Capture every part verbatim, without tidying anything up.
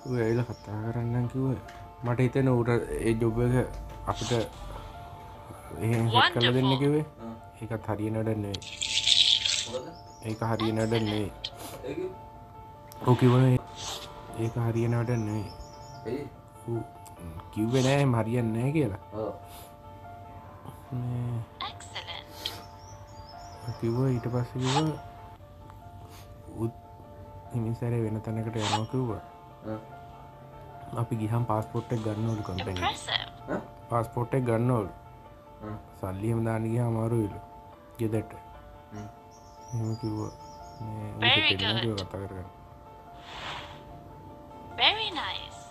ඌ ඇවිල්ලා කතා කරන්නම් කිව්වා. මට හිතෙනවා ඌට ඒ ජොබ් එක අපිට එහෙම හෙට් කරලා දෙන්න කිව්වේ. ඒකත් හරියන වැඩක් නෙවෙයි. මොකද? ඒක හරියන වැඩක් නෙවෙයි. ඒක ඌ කිව්වනේ ඒක හරියන වැඩක් නෙවෙයි. ඒ ඌ කිව්වේ නෑ එහෙම හරියන්නේ නෑ කියලා. ඔව්. එක්සලන්ට්. කිව්වා ඊට පස්සේ කිව්වා උත් ඉනිසරේ වෙන තැනකට යනවා කිව්වා. අපි ගිහම පාස්පෝර්ට් එක ගන්න ඕලු කම්පැනි එකේ. පාස්පෝර්ට් එක ගන්න ඕලු. සල්ලි එහෙම දාන්න ගියාම අමාරුයිලු. ගෙදරට. එහෙම කිව්වා. මේ ඌට දෙන්න කිව්වා කතා කරගන්න. Very nice.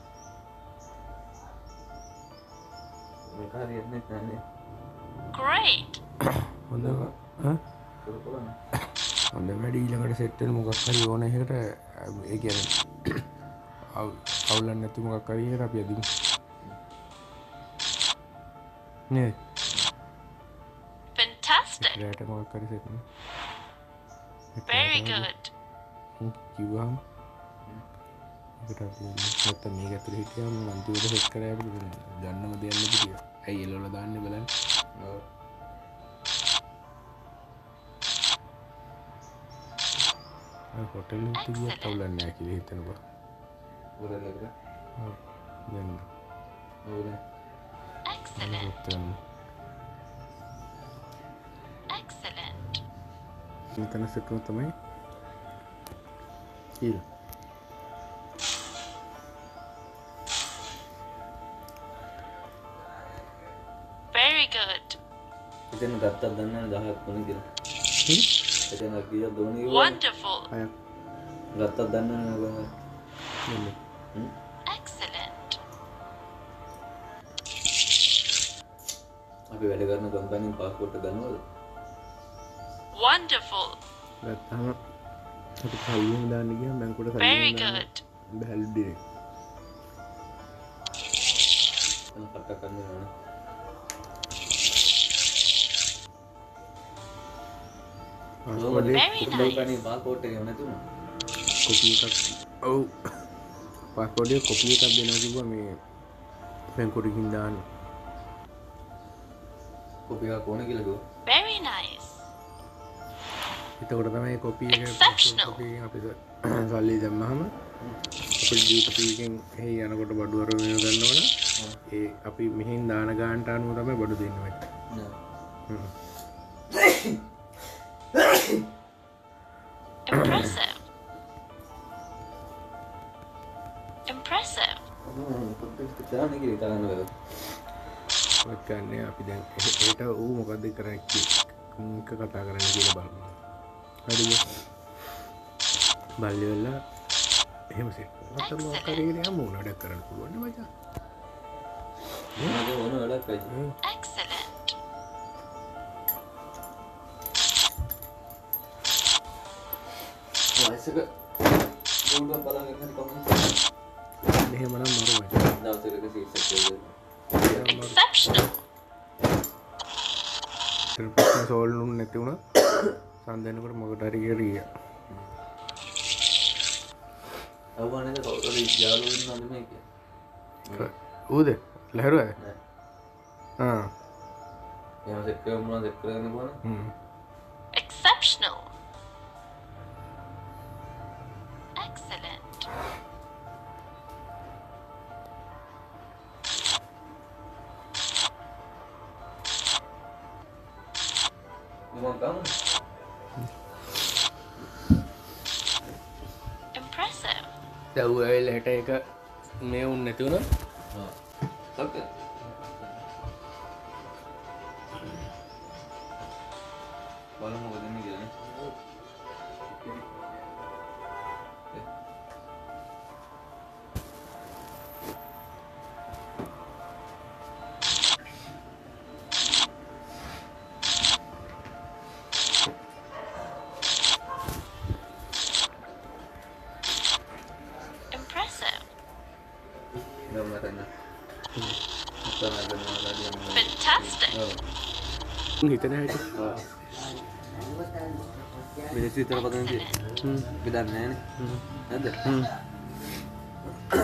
මේක හරියන්නේ නැහැ. Great. හොඳම ඈ හොඳ වැඩි ඊළඟට සෙට් වෙන මොකක් හරි ඕන එකකට ඒ කියන්නේ අවුලක් නැති මොකක් හරි එකට අපි අදිමු නේ Fantastic. ඒකට මොකක් හරි සෙට් නේ Very good. කිව්වම ඒකට අපි නැත්නම් මේක ඇතුලේ හිටියාම අන්තිමට සෙට් කරලා අපිට ගන්නම දෙයක් නැති කියලා. ඇයි එළවල දාන්නේ බලන්න. ඔව්. hotel itu dia taulan ya kiri itu napa udah lagi dan udah Excellent. Excellent. ini kan setu tamai kil Very good. itu nggak tahu dan dah aku nih gitu itu lagi ya doni Wonderful. nggak tahu dan nih Excellent. අපි වැඩ කරන company passport එක ගන්නවද? Wonderful. ගත්තාම අපි කලින් දාන්න ගියාම බැංකුවට Very කලින් good. බැලු දිනේ අන්න කට්ට කරන්න ඕන. පාස්පෝර්ට් Very එක කම්පැනි පාස්පෝර්ට් එක නැති වුණා. කොපි එකක් ඔව් පාස්පෝර්ට් එක කොපි එකක් දෙනවා කිව්වා මේ බැංකුවට ගිහින් දාන්න කොපි එකක් ඕන කියලා කිව්වා. Very nice. එතකොට තමයි කොපි එක Exceptional. කොපි එකෙන් අපි සල්ලි දැම්මහම අපේ ඩියුටි එකෙන් එහි යනකොට බඩු වර මේව ගන්නවනම් ඒ අපි මෙහෙන් දාන ගානට අනුව තමයි බඩු දෙන්නේ. නෑ. Impressive. Impressive. පොඩ්ඩක් දාන්න කියලා හිතාගන්න බෑ. ඔය කියන්නේ අපි දැන් ඒට ඌ මොකද්ද කරන්නේ කිය කතා කරන්න කියලා බලමු. හරිද? බල්ලි වෙලා එහෙම සෙට් කරලා තමයි මොකක් හරි යමු වැඩක් කරන්න පුළුවන් නේ මචං. මොනවද ඕන වැඩක් වෙයි. Excellent. වයසක දුන්නා බලන්න හරි කොහොමද? මෙහෙමනම් මරුමයි. දවසක සීසක් වෙයි. Exceptional. ප්‍රශ්න සෝල්ව් වුනේ නැති වුණා. සම්දෙනකොට මොකට හරි ගියා. අවුවනේද කවුරුරි යාළුවෝ ඉන්නවද මේක? ඌද? ලහරුවද? ආ. එහෙනම් සෙට් කරමු මොනවද සෙට් කරගන්න කොහොමද? හ්ම්. Exceptional. Excellent. මොකක්ද? Impressive. දැන් ඌ ඇවිල්ලා හෙට එක මේ උන් නැති වුණා. ආ. සත්‍ය. බලමු මොකද වෙන්නේ කියලා නේ. Impressive. Gambarnya. Bukan ada malah dia. Fantastic. හිතන හැටි. Bisa cerita apa nanti? Excellent. හ්ම්. Bedanya nih. හ්ම්. Ada. හ්ම්.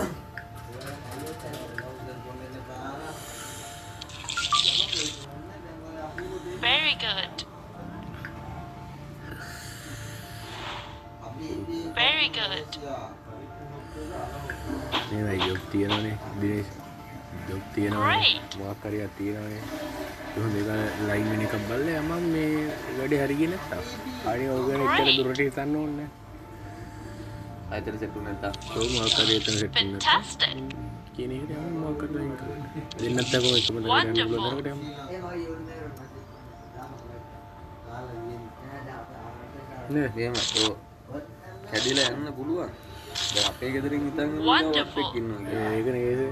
තියෙනවනේ දිනේශ් ජොබ් තියෙනවා Great. මොකක් හරි එකක් තියෙනවනේ එහෙනම් මේක ලයින් වෙන එකක් බලලා මම මේ වැඩේ හරි ගියේ නැත්තම් හරි ඕගන එච්චර දුරට හිතන්න ඕනේ ආයතන සෙට් වුණා නැත්තම් කොහොම මොකක් හරි එතන සෙට් වෙන්න Fantastic. කියන එකට යන්න මොකක් හරි දෙන්න දෙන්නත් කොහොම එකම දරකට යන්න පුළුවන් දරකට යන්න නේ එහෙම ඔව් කැඩිලා යන්න පුළුවන් දැන් අපේ ගෙදරින් හිතන් Wonderful. ඉන්නවා ඉන්නවා කියලා. ඒකනේ ඒකනේ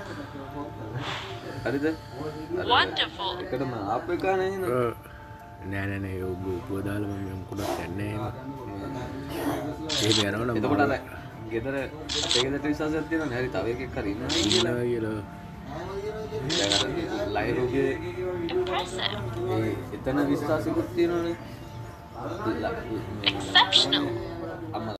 හරිද Wonderful. එකටම ආප් එක නේ නේද ඔව් නෑ නෑ නෑ ඔබ ඔබ දාලා මම මොකටද යන්නේ එහෙම ඒක යනවා නම් එතකොට අර ගෙදර අපේ ගෙදරට විශ්වාසයක් තියෙනවනේ හරි තව එකෙක් හරි ඉන්නවා කියලා ඉන්නවා කියලා දැන් අර ලයිරුගේ Impressive. ඒ එතන විශ්වාසෙකුත් තියෙනවනේ Exceptional. අම්මා